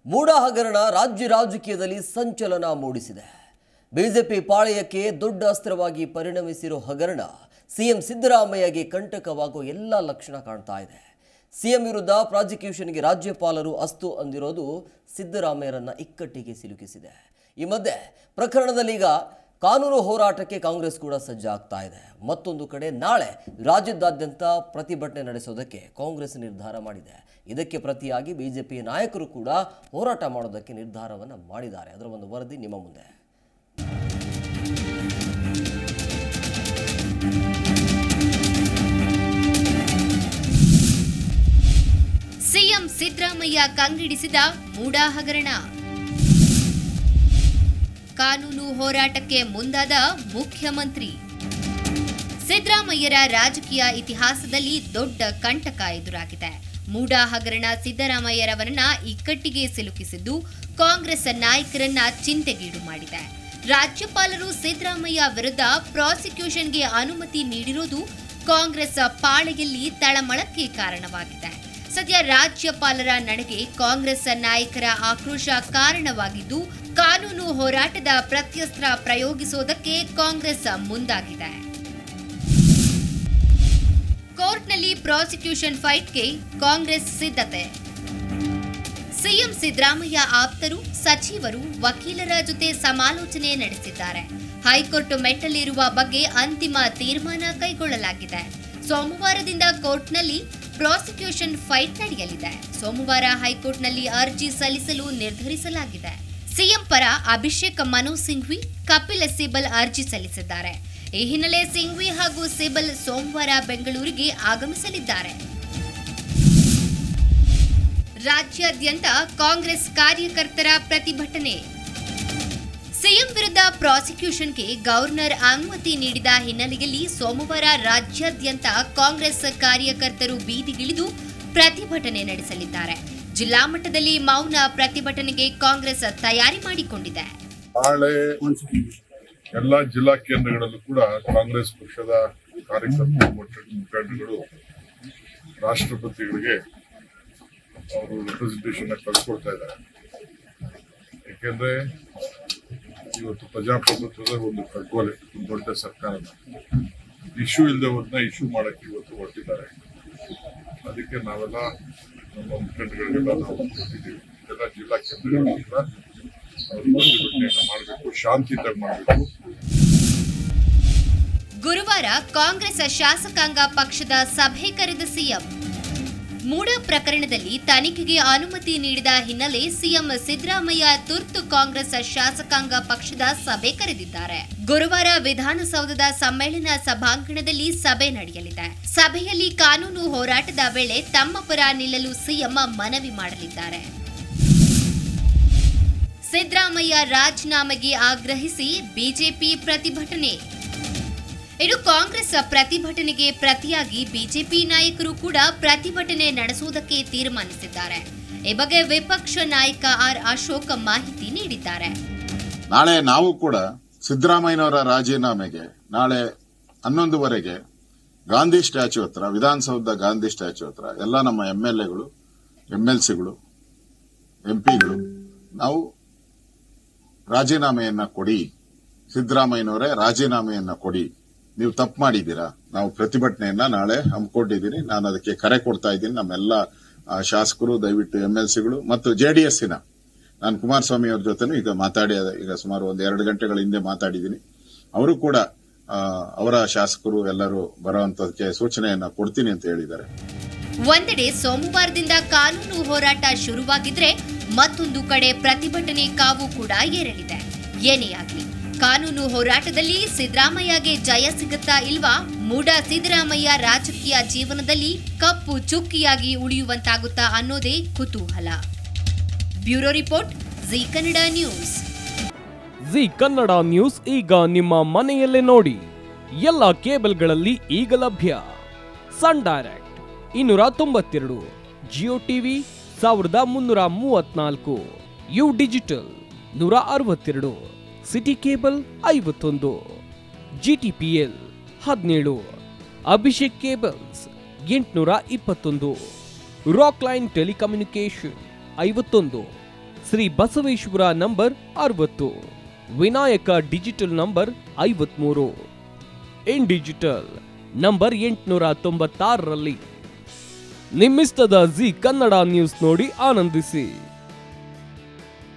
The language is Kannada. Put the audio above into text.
ಮೂಡ ಹಗರಣ ರಾಜ್ಯ ರಾಜಕೀಯದಲ್ಲಿ ಸಂಚಲನ ಮೂಡಿಸಿದೆ. ಬಿಜೆಪಿ ಪಾಳೆಯಕ್ಕೆ ದೊಡ್ಡ ಅಸ್ತ್ರವಾಗಿ ಪರಿಣಮಿಸಿರೋ ಹಗರಣ ಸಿಎಂ ಸಿದ್ದರಾಮಯ್ಯಗೆ ಕಂಟಕವಾಗುವ ಎಲ್ಲ ಲಕ್ಷಣ ಕಾಣ್ತಾ ಇದೆ. ಸಿಎಂ ವಿರುದ್ಧ ಪ್ರಾಸಿಕ್ಯೂಷನ್ಗೆ ರಾಜ್ಯಪಾಲರು ಅಸ್ತು ಅಂದಿರೋದು ಸಿದ್ದರಾಮಯ್ಯರನ್ನ ಇಕ್ಕಟ್ಟಿಗೆ ಸಿಲುಕಿಸಿದೆ. ಈ ಮಧ್ಯೆ ಪ್ರಕರಣದಲ್ಲಿ ಈಗ ಕಾನೂನು ಹೋರಾಟಕ್ಕೆ ಕಾಂಗ್ರೆಸ್ ಕೂಡ ಸಜ್ಜಾಗ್ತಾ ಇದೆ. ಮತ್ತೊಂದು ಕಡೆ ನಾಳೆ ರಾಜ್ಯದಾದ್ಯಂತ ಪ್ರತಿಭಟನೆ ನಡೆಸೋದಕ್ಕೆ ಕಾಂಗ್ರೆಸ್ ನಿರ್ಧಾರ ಮಾಡಿದೆ. ಇದಕ್ಕೆ ಪ್ರತಿಯಾಗಿ ಬಿಜೆಪಿ ನಾಯಕರು ಕೂಡ ಹೋರಾಟ ಮಾಡೋದಕ್ಕೆ ನಿರ್ಧಾರವನ್ನು ಮಾಡಿದ್ದಾರೆ. ಅದರ ಒಂದು ವರದಿ ನಿಮ್ಮ ಮುಂದೆ. ಸಿಎಂ ಸಿದ್ದರಾಮಯ್ಯ ಕಂಗಿಡಿಸಿದ ಮೂಡ ಹಗರಣ. ಕಾನೂನು ಹೋರಾಟಕ್ಕೆ ಮುಂದಾದ ಮುಖ್ಯಮಂತ್ರಿ. ಸಿದ್ದರಾಮಯ್ಯರ ರಾಜಕೀಯ ಇತಿಹಾಸದಲ್ಲಿ ದೊಡ್ಡ ಕಂಟಕ ಎದುರಾಗಿದೆ. ಮೂಡ ಹಗರಣ ಸಿದ್ದರಾಮಯ್ಯರವರನ್ನ ಇಕ್ಕಟ್ಟಿಗೆ ಸಿಲುಕಿಸಿದ್ದು ಕಾಂಗ್ರೆಸ್ ನಾಯಕರನ್ನ ಚಿಂತೆಗೀಡು ಮಾಡಿದೆ. ರಾಜ್ಯಪಾಲರು ಸಿದ್ದರಾಮಯ್ಯ ವಿರುದ್ಧ ಪ್ರಾಸಿಕ್ಯೂಷನ್ಗೆ ಅನುಮತಿ ನೀಡಿರುವುದು ಕಾಂಗ್ರೆಸ್ ಪಾಳೆಯಲ್ಲಿ ತಳಮಳಕ್ಕೆ ಕಾರಣವಾಗಿದೆ. ಸದ್ಯ ರಾಜ್ಯಪಾಲರ ನಡೆಗೆ ಕಾಂಗ್ರೆಸ್ ನಾಯಕರ ಆಕ್ರೋಶ ಕಾರಣವಾಗಿದ್ದು ಕಾನೂನು ಹೋರಾಟದ ಪ್ರತ್ಯಸ್ತ್ರ ಪ್ರಯೋಗಿಸುವುದಕ್ಕೆ ಕಾಂಗ್ರೆಸ್ ಮುಂದಾಗಿದೆ. ಕೋರ್ಟ್ನಲ್ಲಿ ಪ್ರಾಸಿಕ್ಯೂಷನ್ ಫೈಟ್ಗೆ ಕಾಂಗ್ರೆಸ್ ಸಿದ್ಧತೆ. ಸಿಎಂ ಸಿದ್ದರಾಮಯ್ಯ ಆಪ್ತರು, ಸಚಿವರು, ವಕೀಲರ ಜೊತೆ ಸಮಾಲೋಚನೆ ನಡೆಸಿದ್ದಾರೆ. ಹೈಕೋರ್ಟ್ ಮೆಟ್ಟಲೇರುವ ಬಗ್ಗೆ ಅಂತಿಮ ತೀರ್ಮಾನ ಕೈಗೊಳ್ಳಲಾಗಿದೆ. ಸೋಮವಾರದಿಂದ ಕೋರ್ಟ್ನಲ್ಲಿ ಪ್ರಾಸಿಕ್ಯೂಷನ್ ಫೈಟ್ ನಡೆಯಲಿದೆ. ಸೋಮವಾರ ಹೈಕೋರ್ಟ್ನಲ್ಲಿ ಅರ್ಜಿ ಸಲ್ಲಿಸಲು ನಿರ್ಧರಿಸಲಾಗಿದೆ. ಸಿಎಂ ಪರ ಅಭಿಷೇಕ್ ಮನು ಸಿಂಘ್ವಿ, ಕಪಿಲ್ ಸಿಬಲ್ ಅರ್ಜಿ ಸಲ್ಲಿಸಿದ್ದಾರೆ. ಈ ಹಿನ್ನೆಲೆ ಸಿಂಘ್ವಿ ಹಾಗೂ ಸಿಬಲ್ ಸೋಮವಾರ ಬೆಂಗಳೂರಿಗೆ ಆಗಮಿಸಲಿದ್ದಾರೆ. ರಾಜ್ಯಾದ್ಯಂತ ಕಾಂಗ್ರೆಸ್ ಕಾರ್ಯಕರ್ತರ ಪ್ರತಿಭಟನೆ. ಸಿಎಂ ವಿರುದ್ಧ ಪ್ರಾಸಿಕ್ಯೂಷನ್ಗೆ ಗವರ್ನರ್ ಅನುಮತಿ ನೀಡಿದ ಹಿನ್ನೆಲೆಯಲ್ಲಿ ಸೋಮವಾರ ರಾಜ್ಯಾದ್ಯಂತ ಕಾಂಗ್ರೆಸ್ ಕಾರ್ಯಕರ್ತರು ಬೀದಿಗಿಳಿದು ಪ್ರತಿಭಟನೆ ನಡೆಸಲಿದ್ದಾರೆ. ಜಿಲ್ಲಾ ಮಟ್ಟದಲ್ಲಿ ಮೌನ ಪ್ರತಿಭಟನೆಗೆ ಕಾಂಗ್ರೆಸ್ ತಯಾರಿ ಮಾಡಿಕೊಂಡಿದೆ. ನಾಳೆ ಎಲ್ಲ ಜಿಲ್ಲಾ ಕೇಂದ್ರಗಳಲ್ಲೂ ಕೂಡ ಕಾಂಗ್ರೆಸ್ ಪಕ್ಷದ ಕಾರ್ಯಕರ್ತರು ಮುಖಂಡಗಳು ರಾಷ್ಟ್ರಪತಿಗಳಿಗೆ ಅವರು ರೆಪ್ರೆಸೆಂಟೇಷನ್ ಕಳ್ಕೊಳ್ತಾ ಇದ್ದಾರೆ. ಯಾಕೆಂದ್ರೆ ಇವತ್ತು ಪ್ರಜಾಪ್ರಭುತ್ವದ ಒಂದು ಕಗ್ಗೋಲೆ, ದೊಡ್ಡ ಸರ್ಕಾರದ ಇಶ್ಯೂ ಇಲ್ಲದೆ ಹೋದ್ನ ಇಶ್ಯೂ ಮಾಡಕ್ಕೆ ಇವತ್ತು ಹೊರಟಿದ್ದಾರೆ. ಅದಕ್ಕೆ ನಾವೆಲ್ಲ ನಮ್ಮ ಮುಖಂಡಗಳಿಗೆಲ್ಲ ನಾವು ಕೊಟ್ಟಿದ್ದೀವಿ. ಎಲ್ಲ ಜಿಲ್ಲಾ ಕೇಂದ್ರಗಳು ಕೂಡ ಅವರು ಪ್ರತಿಭಟನೆಯನ್ನು ಮಾಡಬೇಕು, ಶಾಂತಿಯುತ ಮಾಡಬೇಕು. ಗುರುವಾರ ಕಾಂಗ್ರೆಸ್ ಶಾಸಕಾಂಗ ಪಕ್ಷದ ಸಭೆ ಕರೆದ ಸಿಎಂ. ಮೂಡ ಪ್ರಕರಣದಲ್ಲಿ ತನಿಖೆಗೆ ಅನುಮತಿ ನೀಡಿದ ಹಿನ್ನೆಲೆ ಸಿಎಂ ಸಿದ್ದರಾಮಯ್ಯ ತುರ್ತು ಕಾಂಗ್ರೆಸ್ ಶಾಸಕಾಂಗ ಪಕ್ಷದ ಸಭೆ ಕರೆದಿದ್ದಾರೆ. ಗುರುವಾರ ವಿಧಾನಸೌಧದ ಸಮ್ಮೇಳನ ಸಭಾಂಗಣದಲ್ಲಿ ಸಭೆ ನಡೆಯಲಿದೆ. ಸಭೆಯಲ್ಲಿ ಕಾನೂನು ಹೋರಾಟದ ವೇಳೆ ತಮ್ಮ ಪರ ನಿಲ್ಲಲು ಸಿಎಂ ಮನವಿ ಮಾಡಲಿದ್ದಾರೆ. ಸಿದ್ದರಾಮಯ್ಯ ರಾಜೀನಾಮೆಗೆ ಆಗ್ರಹಿಸಿ ಬಿಜೆಪಿ ಪ್ರತಿಭಟನೆ. ಇನ್ನು ಕಾಂಗ್ರೆಸ್ ಪ್ರತಿಭಟನೆಗೆ ಪ್ರತಿಯಾಗಿ ಬಿಜೆಪಿ ನಾಯಕರು ಕೂಡ ಪ್ರತಿಭಟನೆ ನಡೆಸುವುದಕ್ಕೆ ತೀರ್ಮಾನಿಸಿದ್ದಾರೆ. ಈ ಬಗ್ಗೆ ವಿಪಕ್ಷ ನಾಯಕ ಆರ್ ಅಶೋಕ್ ಮಾಹಿತಿ ನೀಡಿದ್ದಾರೆ. ನಾಳೆ ನಾವು ಕೂಡ ಸಿದ್ದರಾಮಯ್ಯನವರ ರಾಜೀನಾಮೆಗೆ ನಾಳೆ 11ವರೆಗೆ ಗಾಂಧಿ ಸ್ಟ್ಯಾಚ್ಯೂ ಹತ್ರ, ವಿಧಾನಸೌಧ ಗಾಂಧಿ ಸ್ಟ್ಯಾಚ್ಯೂ ಹತ್ರ ಎಲ್ಲ ನಮ್ಮ ಎಂಎಲ್ಎಗಳು, ಎಂಎಲ್ಸಿಗಳು, ಎಂಪಿಗಳು ನಾವು ರಾಜೀನಾಮೆಯನ್ನ ಕೊಡಿ, ಸಿದ್ದರಾಮಯ್ಯನವರೇ ರಾಜೀನಾಮೆಯನ್ನ ಕೊಡಿ, ನೀವು ತಪ್ಪು ಮಾಡಿದ್ದೀರಾ, ನಾವು ಪ್ರತಿಭಟನೆಯನ್ನ ನಾಳೆ ಹಮ್ಮಿಕೊಂಡಿದ್ದೀನಿ, ನಾನು ಅದಕ್ಕೆ ಕರೆ ಕೊಡ್ತಾ ಇದ್ದೀನಿ. ನಮ್ಮೆಲ್ಲ ಶಾಸಕರು ದಯವಿಟ್ಟು ಎಂಎಲ್ಸಿಗಳು ಮತ್ತು ಜೆಡಿಎಸ್ಸಿನ ನಾನು ಕುಮಾರಸ್ವಾಮಿ ಅವ್ರ ಜೊತೆನೂ ಈಗ ಸುಮಾರು 1-2 ಗಂಟೆಗಳ ಹಿಂದೆ ಮಾತಾಡಿದ್ದೀನಿ. ಅವರು ಕೂಡ ಅವರ ಶಾಸಕರು ಎಲ್ಲರೂ ಬರುವಂತದಕ್ಕೆ ಸೂಚನೆಯನ್ನ ಕೊಡ್ತೀನಿ ಅಂತ ಹೇಳಿದ್ದಾರೆ. ಒಂದೆಡೆ ಸೋಮವಾರದಿಂದ ಕಾನೂನು ಹೋರಾಟ ಶುರುವಾಗಿದ್ರೆ ಮತ್ತೊಂದು ಕಡೆ ಪ್ರತಿಭಟನೆ ಕಾವು ಕೂಡ ಏರಲಿದೆ. ಏನೇ ಆಗಲಿ ಕಾನೂನು ಹೋರಾಟದಲ್ಲಿ ಸಿದ್ದರಾಮಯ್ಯಗೆ ಜಯ ಸಿಗುತ್ತಾ ಇಲ್ವಾ? ಮೂಡ ಸಿದ್ದರಾಮಯ್ಯ ರಾಜಕೀಯ ಜೀವನದಲ್ಲಿ ಕಪ್ಪು ಚುಕ್ಕಿಯಾಗಿ ಉಳಿಯುವಂತಾಗುತ್ತಾ ಅನ್ನೋದೇ ಕುತೂಹಲ. Bureau report, Zee Kannada news. Zee Kannada news ಈಗ ನಿಮ್ಮ ಮನೆಯಲ್ಲೇ ನೋಡಿ. ಎಲ್ಲ ಕೇಬಲ್ಗಳಲ್ಲಿ ಈಗ ಲಭ್ಯ. Sun Direct 292, Jio TV 1334, U digital 162, city cable 51, GTPL 17, Abhishek cables 821, rock line telecommunication 51, Shri Basaveshwara number 60, Vinayaka digital number 53, in digital number 896ರಲ್ಲಿ. ನಿಮ್ಮಿಸ್ತದ ಜಿ ಕನ್ನಡ ನ್ಯೂಸ್ ನೋಡಿ ಆನಂದಿಸಿ.